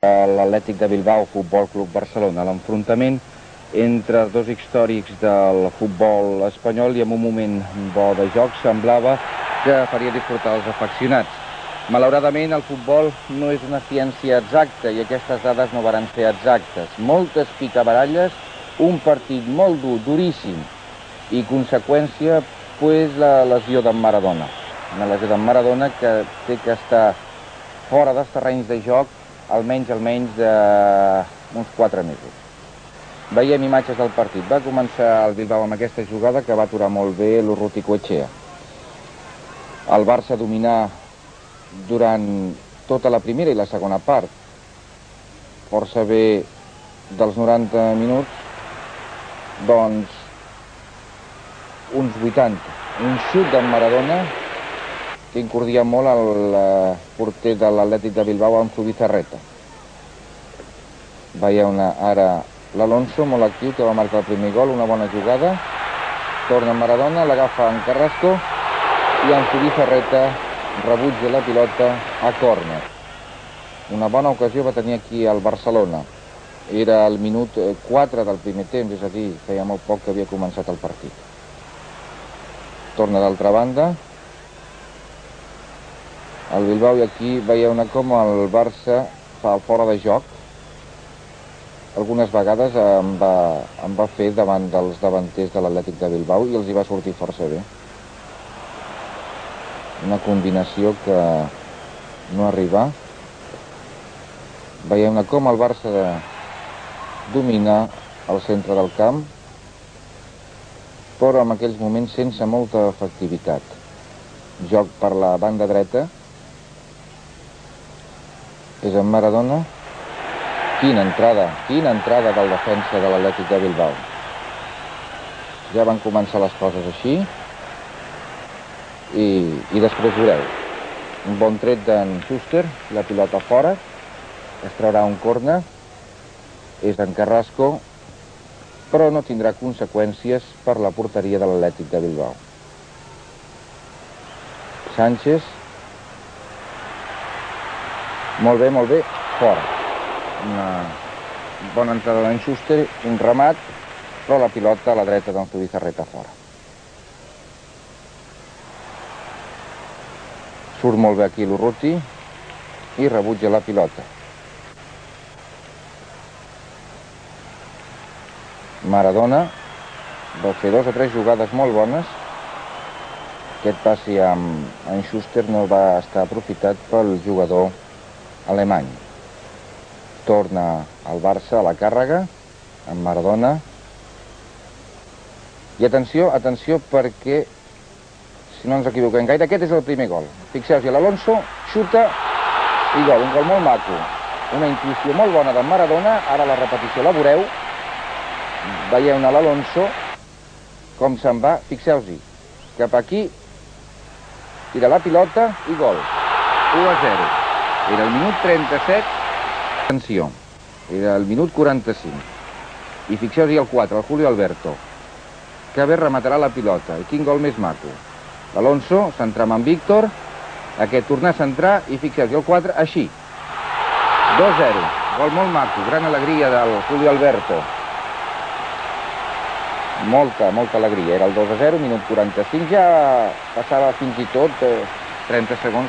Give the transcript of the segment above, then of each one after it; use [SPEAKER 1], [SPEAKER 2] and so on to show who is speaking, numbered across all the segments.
[SPEAKER 1] l'Atlètic de Bilbao Futbol Club Barcelona, l'enfrontament entre els dos històrics del futbol espanyol, i en un moment bo de joc semblava que faria disfrutar els afeccionats. Malauradament el futbol no és una ciència exacta i aquestes dades no varen ser exactes. Moltes picabaralles, un partit molt dur, duríssim, i conseqüència, la lesió d'en Maradona. Una lesió d'en Maradona que té que estar fora dels terrenys de joc almenys d'uns 4 mesos. Veiem imatges del partit. Va començar el Bilbao amb aquesta jugada que va aturar molt bé l'Urruticoetxea. El Barça dominà durant tota la primera i la segona part. Força bé dels 90 minuts, doncs uns 80. Un xut d'en Maradona que incordia molt el porter de l'Atlètic de Bilbao, amb Zubizarreta. Veieu ara l'Alonso, molt actiu, que va marcar el primer gol, una bona jugada. Torna en Maradona, l'agafa en Carrasco i en Zubizarreta rebutja la pilota a córner. Una bona ocasió va tenir aquí el Barcelona. Era el minut 4 del primer temps, és a dir, feia molt poc que havia començat el partit. Torna d'altra banda el Bilbao, i aquí veieu com el Barça fa fora de joc. Algunes vegades em va fer davant dels davanters de l'Atlètic de Bilbao i els hi va sortir força bé. Una combinació que no arriba. Veieu com el Barça domina el centre del camp, però en aquells moments sense molta efectivitat. Joc per la banda dreta. És en Maradona. Quina entrada del defensa de l'Atlètic de Bilbao. Ja van començar les coses així. I després veureu. Un bon tret d'en Schuster, la pilota fora. Es traurà un córner. És en Carrasco, però no tindrà conseqüències per la porteria de l'Atlètic de Bilbao. Sánchez. Molt bé, fora. Una bona entrada d'en Schuster, un remat, però la pilota a la dreta d'en Zubizarreta fora. Surt molt bé aquí l'Urruti i rebutja la pilota. Maradona va fer 2 o 3 jugades molt bones. Aquest passi amb en Schuster no va estar aprofitat pel jugador alemany. Torna al Barça a la càrrega, amb Maradona. I atenció perquè, si no ens equivoquem gaire, aquest és el primer gol. Fixeu-vos, l'Alonso xuta i gol, un gol molt maco. Una intuïció molt bona d'en Maradona, ara la repetició la veureu. Veieu-ne l'Alonso com se'n va, fixeu-vos, cap aquí, tira la pilota i gol. 1-0. Era el minut 37, atenció, era el minut 45. I fixeu-vos el 4, el Julio Alberto, que bé rematarà la pilota. I quin gol més maco. L'Alonso centra amb en Víctor, aquest tornar a centrar i fixeu-vos el 4, així. 2-0, gol molt maco, gran alegria del Julio Alberto. Molta alegria, era el 2-0, minut 45, ja passava fins i tot 30 segons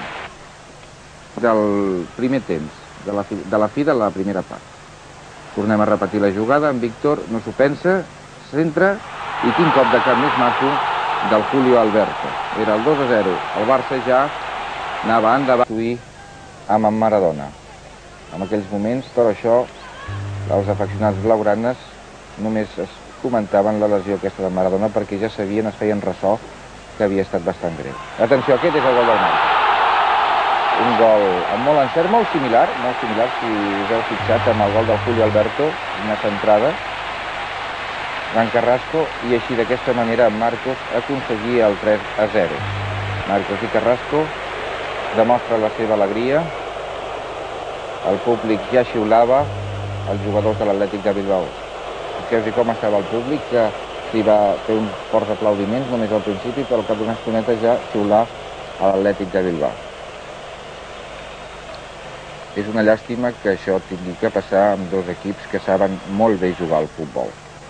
[SPEAKER 1] del primer temps, de la fi de la primera part. Tornem a repetir la jugada, en Víctor no s'ho pensa, centra, i quin cop de cap més maco del Julio Alberto. Era el 2-0, el Barça ja anava endavant amb en Maradona. En aquells moments, tot això, els afeccionats blaugranes només es comentaven la lesió aquesta de Maradona perquè ja sabien, es feien ressò, que havia estat bastant greu. Atenció, aquest és el gol del Barça. Un gol amb molt encert, molt similar, si us heu fixat, amb el gol del Julio Alberto, una centrada d'en Carrasco, i així d'aquesta manera Marcos aconseguia el 3-0. Marcos i Carrasco demostra la seva alegria, el públic ja xiulava els jugadors de l'Atlètic de Bilbao. Fixeu-vos com estava el públic, que s'hi va fer uns forts aplaudiments només al principi, però al cap d'una estoneta ja xiular a l'Atlètic de Bilbao. És una llàstima que això tingui que passar amb dos equips que saben molt bé jugar al futbol.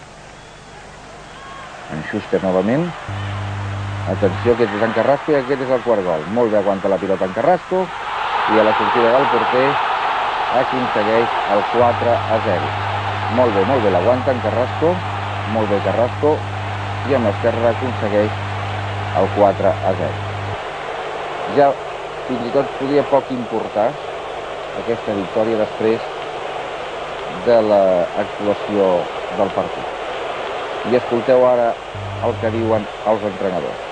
[SPEAKER 1] En Schuster novament. Atenció, aquest és en Carrasco i aquest és el quart gol. Molt bé aguanta la pilota en Carrasco i a la sortida del porter aconsegueix el 4-0. Molt bé l'aguanta en Carrasco, molt bé Carrasco, i amb l'esquerra aconsegueix el 4-0. Ja fins i tot podia poc importar aquesta victòria després de l'actuació del partit. I escolteu ara el que diuen els entrenadors.